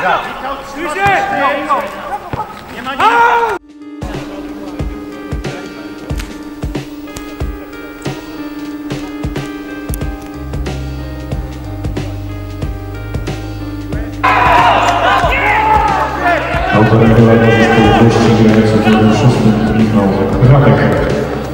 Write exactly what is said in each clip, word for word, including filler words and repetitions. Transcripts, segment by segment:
Nie ma nic! Autorem gola zespołu gości grający w numerze szóstym Michał Radek.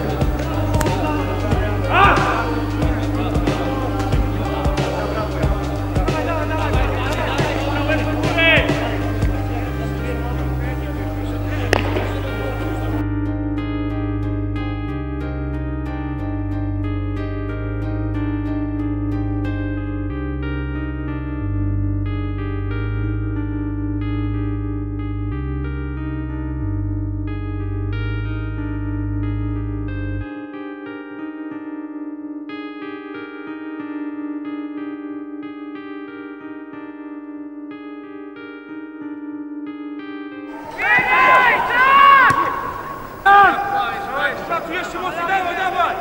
Jeszcze mocno, dawaj, dawaj!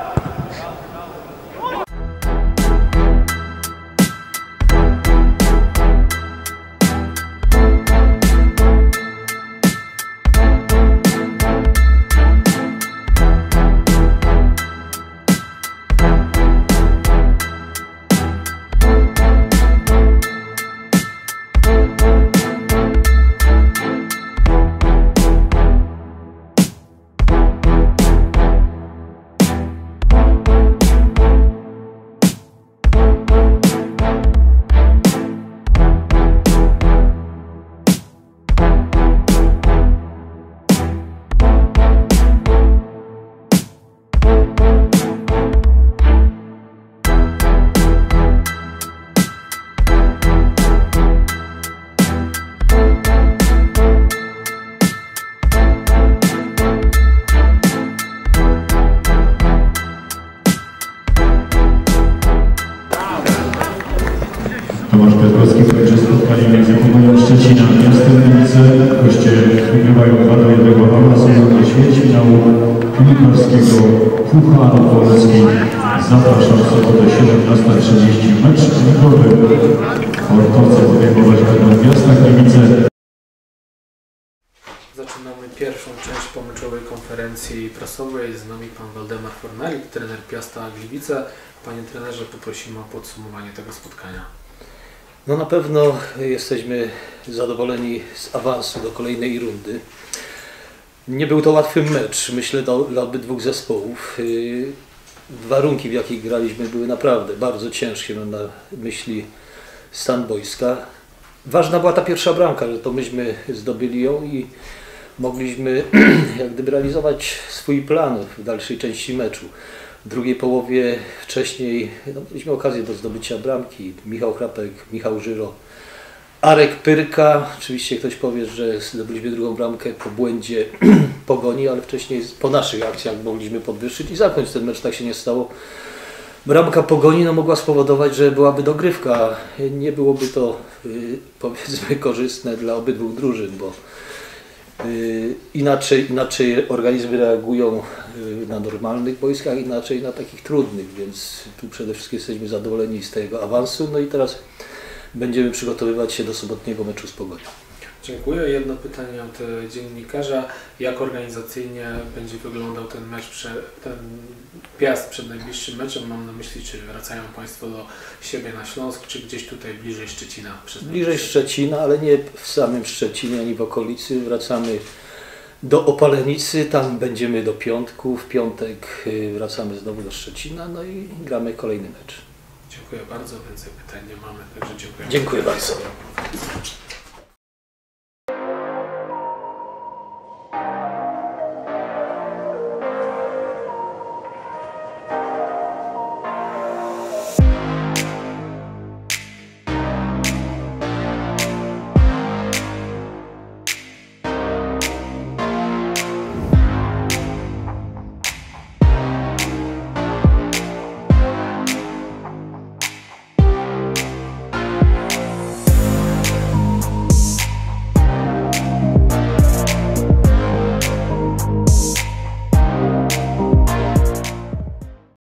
Tomasz Piotrowski kończy spotkanie między Pogoń Szczecina a Miastem Gliwice. Goście wygrywają dwa do jednego awansują do ćwierćfinału piłkarskiego Pucharu Polski. Zapraszam w sobotę siedemnasta trzydzieści mecz ligowy. Sportowcy podejmować będą Miasta Gliwice. Zaczynamy pierwszą część pomeczowej konferencji prasowej. Z nami pan Waldemar Fornalik, trener Piasta Gliwice. Panie trenerze, poprosimy o podsumowanie tego spotkania. No na pewno jesteśmy zadowoleni z awansu do kolejnej rundy. Nie był to łatwy mecz, myślę, do, dla obydwu zespołów. Warunki, w jakich graliśmy, były naprawdę bardzo ciężkie. Mam na myśli stan boiska. Ważna była ta pierwsza bramka, że to myśmy zdobyli ją i mogliśmy jak gdyby realizować swój plan w dalszej części meczu. W drugiej połowie wcześniej no, mieliśmy okazję do zdobycia bramki. Michał Chrapek, Michał Żyro, Arek Pyrka. Oczywiście ktoś powie, że zdobyliśmy drugą bramkę po błędzie Pogoni, ale wcześniej po naszych akcjach mogliśmy podwyższyć i zamknąć ten mecz. Tak się nie stało. Bramka Pogoni no, mogła spowodować, że byłaby dogrywka. Nie byłoby to yy, powiedzmy korzystne dla obydwu drużyn, bo Yy, inaczej, inaczej organizmy reagują yy, na normalnych boiskach, inaczej na takich trudnych, więc tu przede wszystkim jesteśmy zadowoleni z tego awansu. No i teraz będziemy przygotowywać się do sobotniego meczu z Pogonią. Dziękuję. Jedno pytanie od dziennikarza. Jak organizacyjnie będzie wyglądał ten mecz, ten Piast przed najbliższym meczem? Mam na myśli, czy wracają Państwo do siebie na Śląsk, czy gdzieś tutaj bliżej Szczecina? Bliżej Szczecina, ale nie w samym Szczecinie, ani w okolicy. Wracamy do Opalenicy, tam będziemy do piątku. W piątek wracamy znowu do Szczecina, no i gramy kolejny mecz. Dziękuję bardzo. Więcej pytań nie mamy, także dziękuję. Dziękuję bardzo.